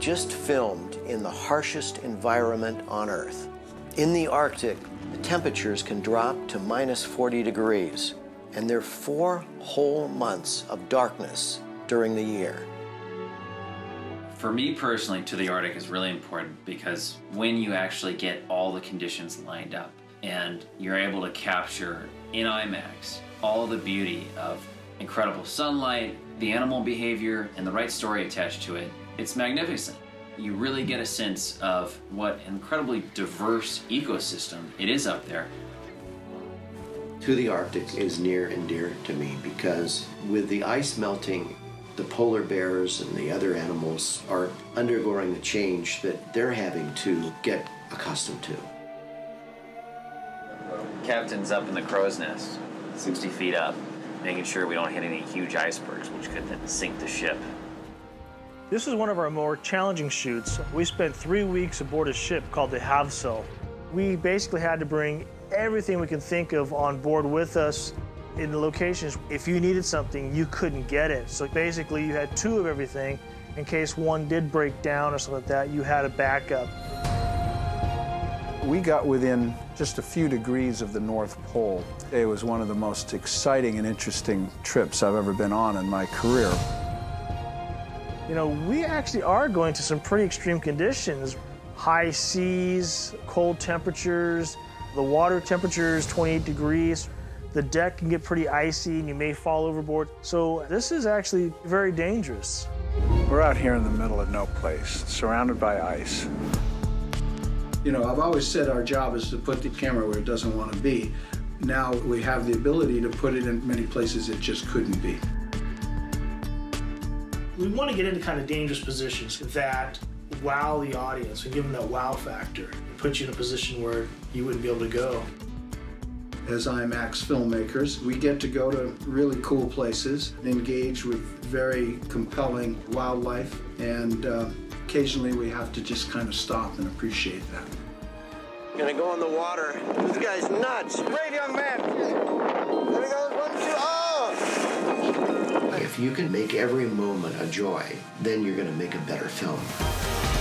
just filmed in the harshest environment on Earth. In the Arctic, the temperatures can drop to -40 degrees, and there are 4 whole months of darkness during the year. For me personally, To the Arctic is really important because when you actually get all the conditions lined up and you're able to capture in IMAX all the beauty of incredible sunlight, the animal behavior, and the right story attached to it, it's magnificent. You really get a sense of what an incredibly diverse ecosystem it is up there. To the Arctic is near and dear to me because with the ice melting, the polar bears and the other animals are undergoing the change that they're having to get accustomed to. Captain's up in the crow's nest, 60 feet up, making sure we don't hit any huge icebergs, which could then sink the ship. This is one of our more challenging shoots. We spent 3 weeks aboard a ship called the Havsel. We basically had to bring everything we can think of on board with us in the locations. If you needed something, you couldn't get it. So basically you had 2 of everything. In case one did break down or something like that, you had a backup. We got within just a few degrees of the North Pole. It was one of the most exciting and interesting trips I've ever been on in my career. You know, we actually are going to some pretty extreme conditions. High seas, cold temperatures, the water temperature is 28 degrees. The deck can get pretty icy and you may fall overboard. So this is actually very dangerous. We're out here in the middle of no place, surrounded by ice. You know, I've always said our job is to put the camera where it doesn't want to be. Now we have the ability to put it in many places it just couldn't be. We want to get into kind of dangerous positions that wow the audience and give them that wow factor and put you in a position where you wouldn't be able to go. As IMAX filmmakers, we get to go to really cool places, engage with very compelling wildlife, and occasionally we have to just kind of stop and appreciate that. Gonna go in the water. This guy's nuts. Brave young man. There he goes, 1, 2, oh! If you can make every moment a joy, then you're gonna make a better film.